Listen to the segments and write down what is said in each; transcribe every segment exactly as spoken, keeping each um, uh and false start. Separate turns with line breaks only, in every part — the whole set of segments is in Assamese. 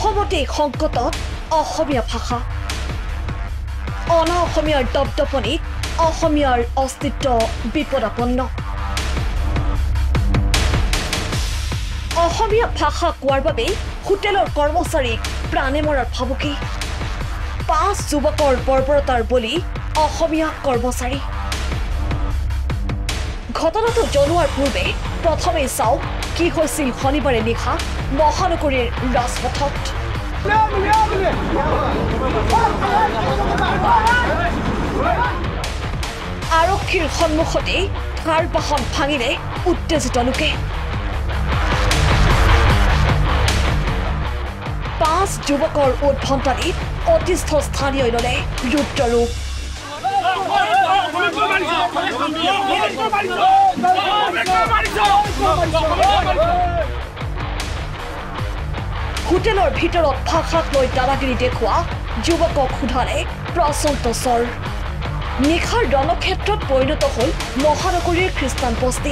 অসমতে সংকটত অসমীয়া ভাষা অনা অসমীয়াৰ দপদপনিত অসমীয়াৰ অস্তিত্ব বিপদাপন্ন অসমীয়া ভাষা কোৱাৰ বাবে হোটেলৰ কৰ্মচাৰীক প্ৰাণে মৰাৰ ভাবুকি পাঁচ যুৱকৰ বৰ্বৰতাৰ বলি অসমীয়া কৰ্মচাৰী ঘটনাটো জনোৱাৰ পূৰ্বে প্ৰথমে চাওক কি হৈছিল শনিবাৰে নিশা মহানগৰীৰ ৰাজপথত আৰক্ষীৰ সন্মুখতে কাৰ বাহন ভাঙিলে উত্তেজিত লোকে পাঁচ যুৱকৰ উদ্ভণ্ডালিত অতিষ্ঠ স্থানীয় ললে ৰুদ্ৰৰূপ হোটেলৰ ভিতৰত ভাষাক লৈ দাদাগিৰি দেখুওৱা যুৱকক সোধালে প্ৰচণ্ড স্বৰ নিশাৰ ৰণক্ষেত্ৰত পৰিণত হ'ল মহানগৰীৰ খ্ৰীষ্টান বস্তি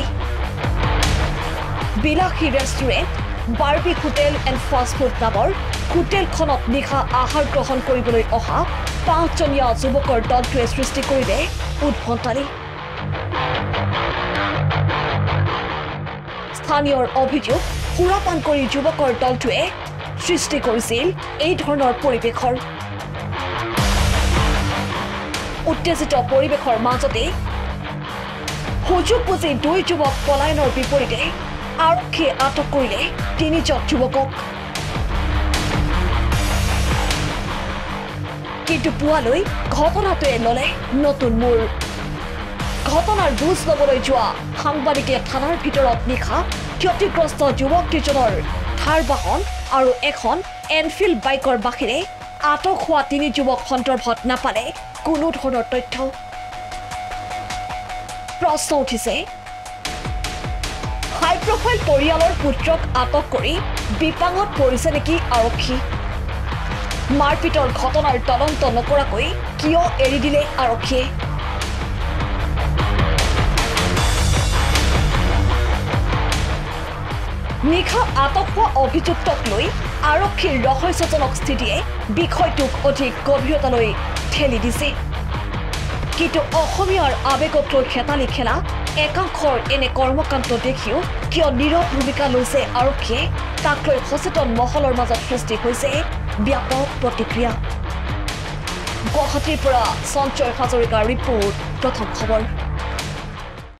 বিলাসী restaurant Barbie hotel and fast food নামৰ হোটেলখনত নিশা আহাৰ গ্ৰহণ কৰিবলৈ অহা পাঁচজনীয়া যুৱকৰ দলটোৱে সৃষ্টি কৰিলে উদ্ভণ্ডালি স্থানীয়ৰ অভিযোগ সুৰাপান কৰি যুৱকৰ দলটোৱে সৃষ্টি কৰিছিল এই ধৰণৰ পৰিৱেশৰ উত্তেজিত পৰিৱেশৰ মাজতে সুযোগ বুজি দুই যুৱক পলায়নৰ বিপৰীতে আৰক্ষীয়ে আটক কৰিলে তিনিজন যুৱকক কিন্তু পুৱালৈ ঘটনাটোৱে ললে নতুন মূৰ ঘটনাৰ বুজ লবলৈ যোৱা সাংবাদিকে থানাৰ ভিতৰত নিশা ক্ষতিগ্ৰস্ত যুৱক দুজনৰ থাৰ বাহন আৰু এখন এনফিল্ড বাইকৰ বাহিৰে আটক হোৱা তিনি যুৱক সন্দৰ্ভত নাপালে কোনো ধৰণৰ তথ্য প্ৰশ্ন উঠিছে হাই প্ৰফাইল পৰিয়ালৰ পুত্ৰক আটক কৰি বিপাঙত পৰিছে নেকি আৰক্ষী মাৰপিটৰ ঘটনাৰ তদন্ত নকৰাকৈ কিয় এৰি দিলে আৰক্ষীয়ে নিশা আটক হোৱা অভিযুক্তক লৈ আৰক্ষীৰ ৰহস্যজনক স্থিতিয়ে বিষয়টোক অধিক গভীৰতালৈ ঠেলি দিছে কিন্তু অসমীয়াৰ আৱেগক লৈ খেতালি খেলা একাংশৰ এনে কৰ্মকাণ্ড দেখিও কিয় নীৰৱ ভূমিকা লৈছে আৰক্ষীয়ে তাক লৈ সচেতন মহলৰ মাজত সৃষ্টি হৈছে ব্যাপক প্ৰতিক্ৰিয়া গুৱাহাটীৰ পৰা সঞ্জয় হাজৰিকাৰ ৰিপৰ্ট প্ৰথম খবৰ।